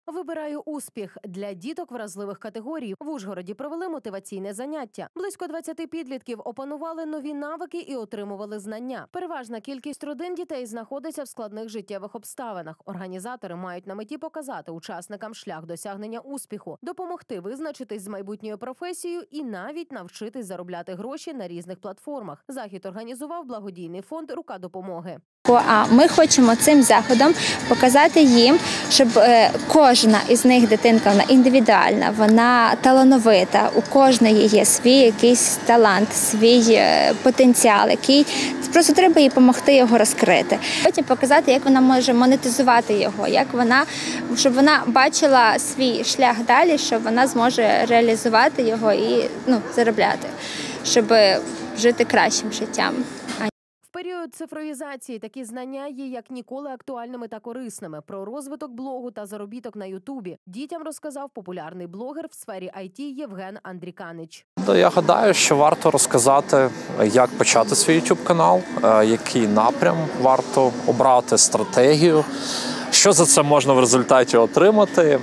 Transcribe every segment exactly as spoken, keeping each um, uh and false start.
Вибираю успіх для діток вразливих категорій. В Ужгороді провели мотиваційне заняття. Близько двадцяти підлітків опанували нові навики і отримували знання. Переважна кількість родин дітей знаходиться в складних життєвих обставинах. Організатори мають на меті показати учасникам шлях досягнення успіху, допомогти визначитись з майбутньою професією і навіть навчитись заробляти гроші на різних платформах. Захід організував благодійний фонд «Рука допомоги». А ми хочемо цим заходом показати їм, щоб кожна із них дитинка, вона індивідуальна, вона талановита, у кожної є свій якийсь талант, свій потенціал, який просто треба їй допомогти його розкрити. Потім показати, як вона може монетизувати його, як вона, щоб вона бачила свій шлях далі, щоб вона зможе реалізувати його і ну, заробляти, щоб жити кращим життям. В період цифровізації такі знання є як ніколи актуальними та корисними. Про розвиток блогу та заробіток на Ютубі дітям розказав популярний блогер в сфері ай ті Євген Андріканич. Я гадаю, що варто розказати, як почати свій ютуб-канал, який напрям варто обрати, стратегію, що за це можна в результаті отримати.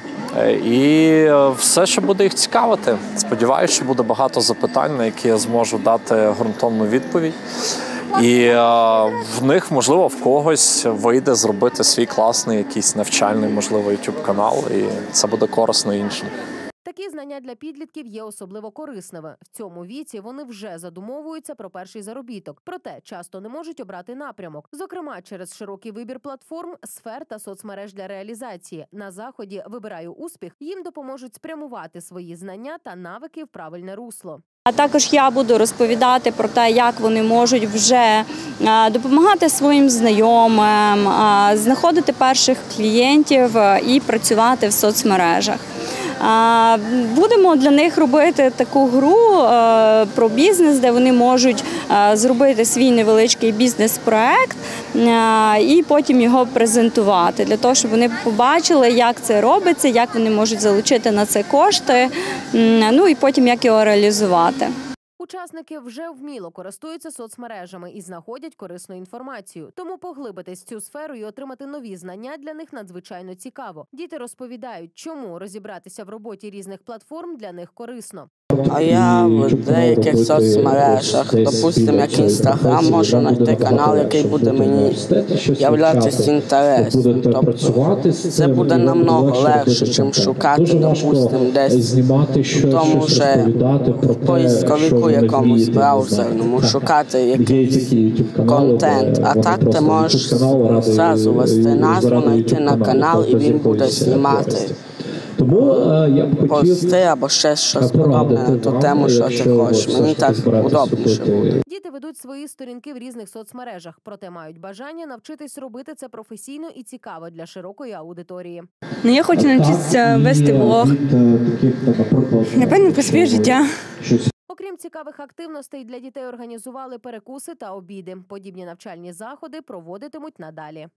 І все, що буде їх цікавити. Сподіваюся, що буде багато запитань, на які я зможу дати ґрунтовну відповідь. І е, в них, можливо, в когось вийде зробити свій класний якийсь навчальний, можливо, ютуб-канал, і це буде корисно іншим. Такі знання для підлітків є особливо корисними. В цьому віці вони вже задумовуються про перший заробіток. Проте часто не можуть обрати напрямок. Зокрема, через широкий вибір платформ, сфер та соцмереж для реалізації. На заході «Вибираю успіх» їм допоможуть спрямувати свої знання та навики в правильне русло. А також я буду розповідати про те, як вони можуть вже допомагати своїм знайомим, знаходити перших клієнтів і працювати в соцмережах. Будемо для них робити таку гру про бізнес, де вони можуть зробити свій невеличкий бізнес-проект і потім його презентувати, для того, щоб вони побачили, як це робиться, як вони можуть залучити на це кошти, ну і потім як його реалізувати. Учасники вже вміло користуються соцмережами і знаходять корисну інформацію. Тому поглибитись в цю сферу і отримати нові знання для них надзвичайно цікаво. Діти розповідають, чому розібратися в роботі різних платформ для них корисно. А я в деяких соцмережах, допустимо, як Інстаграм, можу знайти канал, який буде мені являтися інтересним. Тобто це буде намного легше, ніж шукати, допустимо, десь в тому же поисковику якомусь браузерному, шукати якийсь контент. А так ти можеш зразу ввести назву, знайти на канал і він буде знімати. Тому я б хотів пости або ще щось подобне на ту тему, що ти хочеш. Мені так удобніше буде. Діти ведуть свої сторінки в різних соцмережах, проте мають бажання навчитись робити це професійно і цікаво для широкої аудиторії. Ну, я хочу навчитися вести блог, напевно, про своє життя. Окрім цікавих активностей, для дітей організували перекуси та обіди. Подібні навчальні заходи проводитимуть надалі.